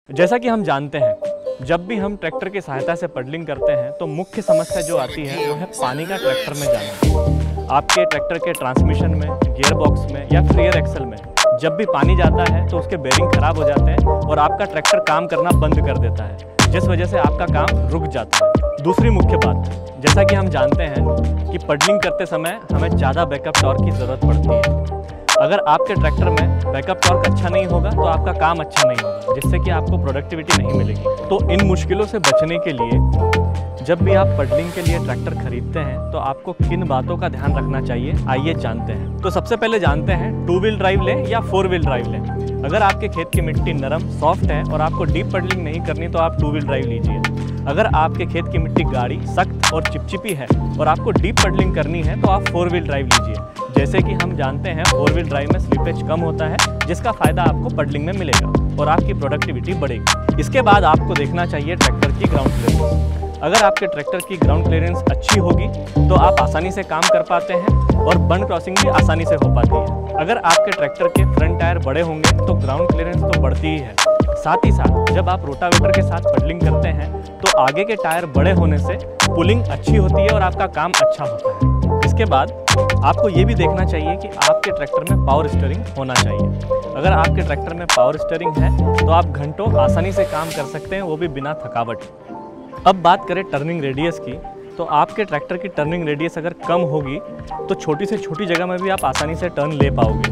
जैसा कि हम जानते हैं, जब भी हम ट्रैक्टर की सहायता से पडलिंग करते हैं तो मुख्य समस्या जो आती है वो है पानी का ट्रैक्टर में जाना। आपके ट्रैक्टर के ट्रांसमिशन में, गियर बॉक्स में या फिर रियर एक्सल में जब भी पानी जाता है तो उसके बेरिंग खराब हो जाते हैं और आपका ट्रैक्टर काम करना बंद कर देता है, जिस वजह से आपका काम रुक जाता है। दूसरी मुख्य बात, जैसा कि हम जानते हैं कि पडलिंग करते समय हमें ज़्यादा बैकअप टॉर्क की ज़रूरत पड़ती है। अगर आपके ट्रैक्टर में बैकअप टॉर्क अच्छा नहीं होगा तो आपका काम अच्छा नहीं होगा, जिससे कि आपको प्रोडक्टिविटी नहीं मिलेगी। तो इन मुश्किलों से बचने के लिए जब भी आप पडलिंग के लिए ट्रैक्टर खरीदते हैं तो आपको किन बातों का ध्यान रखना चाहिए, आइए जानते हैं। तो सबसे पहले जानते हैं 2 व्हील ड्राइव लें या 4 व्हील ड्राइव लें। अगर आपके खेत की मिट्टी नरम सॉफ्ट है और आपको डीप पडलिंग नहीं करनी तो आप 2 व्हील ड्राइव लीजिए। अगर आपके खेत की मिट्टी गाढ़ी, सख्त और चिपचिपी है और आपको डीप पडलिंग करनी है तो आप 4 व्हील ड्राइव लीजिए। जैसे कि हम जानते हैं 4 व्हील ड्राइव में स्लिपेज कम होता है, जिसका फायदा आपको पडलिंग में मिलेगा और आपकी प्रोडक्टिविटी बढ़ेगी। इसके बाद आपको देखना चाहिए ट्रैक्टर की ग्राउंड क्लियरेंस। अगर आपके ट्रैक्टर की ग्राउंड क्लियरेंस अच्छी होगी तो आप आसानी से काम कर पाते हैं और बर्न क्रॉसिंग भी आसानी से हो पाती है। अगर आपके ट्रैक्टर के फ्रंट टायर बड़े होंगे तो ग्राउंड क्लियरेंस तो बढ़ती ही है। साथ ही साथ जब आप रोटावेटर के साथ पडलिंग करते हैं तो आगे के टायर बड़े होने से पुलिंग अच्छी होती है और आपका काम अच्छा होता है। इसके बाद आपको ये भी देखना चाहिए कि आपके ट्रैक्टर में पावर स्टीयरिंग होना चाहिए। अगर आपके ट्रैक्टर में पावर स्टीयरिंग है तो आप घंटों आसानी से काम कर सकते हैं, वो भी बिना थकावट। अब बात करें टर्निंग रेडियस की, तो आपके ट्रैक्टर की टर्निंग रेडियस अगर कम होगी तो छोटी से छोटी जगह में भी आप आसानी से टर्न ले पाओगे।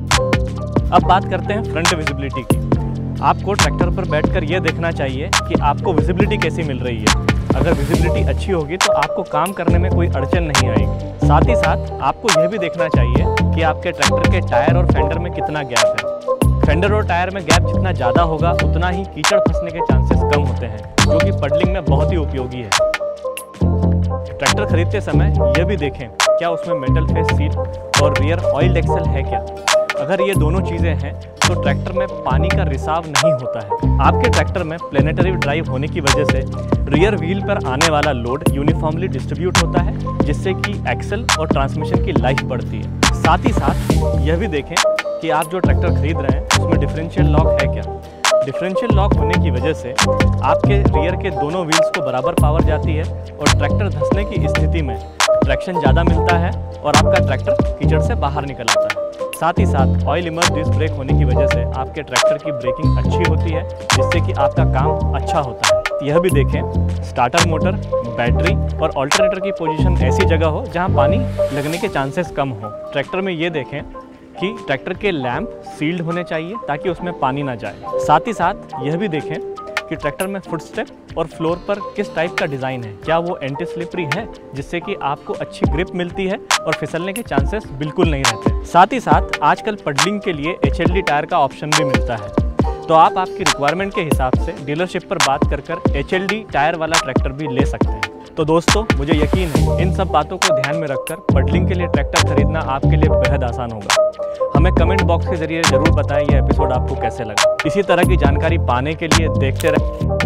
अब बात करते हैं फ्रंट विजिबिलिटी की। आपको ट्रैक्टर पर बैठकर यह देखना चाहिए कि आपको विजिबिलिटी कैसी मिल रही है। अगर विजिबिलिटी अच्छी होगी तो आपको काम करने में कोई अड़चन नहीं आएगी। साथ ही साथ आपको यह भी देखना चाहिए कि आपके ट्रैक्टर के टायर और फेंडर में कितना गैप है। फेंडर और टायर में गैप जितना ज़्यादा होगा उतना ही कीचड़ फंसने के चांसेस कम होते हैं, जो कि पडलिंग में बहुत ही उपयोगी है। ट्रैक्टर खरीदते समय यह भी देखें क्या उसमें मेटल फेस सीट और रियर ऑयल्ड एक्सल है क्या। अगर ये दोनों चीज़ें हैं तो ट्रैक्टर में पानी का रिसाव नहीं होता है। आपके ट्रैक्टर में प्लेनेटरी ड्राइव होने की वजह से रियर व्हील पर आने वाला लोड यूनिफॉर्मली डिस्ट्रीब्यूट होता है, जिससे कि एक्सल और ट्रांसमिशन की लाइफ बढ़ती है। साथ ही साथ यह भी देखें कि आप जो ट्रैक्टर खरीद रहे हैं उसमें डिफरेंशियल लॉक है क्या। डिफरेंशियल लॉक होने की वजह से आपके रियर के दोनों व्हील्स को बराबर पावर जाती है और ट्रैक्टर धंसने की स्थिति में ट्रैक्शन ज़्यादा मिलता है और आपका ट्रैक्टर कीचड़ से बाहर निकल आता है। साथ ही साथ ऑयल इमर्ज डिस्क ब्रेक होने की वजह से आपके ट्रैक्टर की ब्रेकिंग अच्छी होती है, जिससे कि आपका काम अच्छा होता है। यह भी देखें स्टार्टर मोटर, बैटरी और अल्टरनेटर की पोजीशन ऐसी जगह हो जहां पानी लगने के चांसेस कम हो। ट्रैक्टर में ये देखें कि ट्रैक्टर के लैंप सील्ड होने चाहिए ताकि उसमें पानी ना जाए। साथ ही साथ यह भी देखें कि ट्रैक्टर में फुटस्टेप और फ्लोर पर किस टाइप का डिज़ाइन है, क्या वो एंटी स्लिपरी है, जिससे कि आपको अच्छी ग्रिप मिलती है और फिसलने के चांसेस बिल्कुल नहीं रहते। साथ ही साथ आजकल पडलिंग के लिए HLD टायर का ऑप्शन भी मिलता है, तो आप आपकी रिक्वायरमेंट के हिसाब से डीलरशिप पर बात कर HLD टायर वाला ट्रैक्टर भी ले सकते हैं। तो दोस्तों, मुझे यकीन है इन सब बातों को ध्यान में रखकर पडलिंग के लिए ट्रैक्टर खरीदना आपके लिए बेहद आसान होगा। हमें कमेंट बॉक्स के जरिए ज़रूर बताएं यह एपिसोड आपको कैसे लगा। इसी तरह की जानकारी पाने के लिए देखते रहें।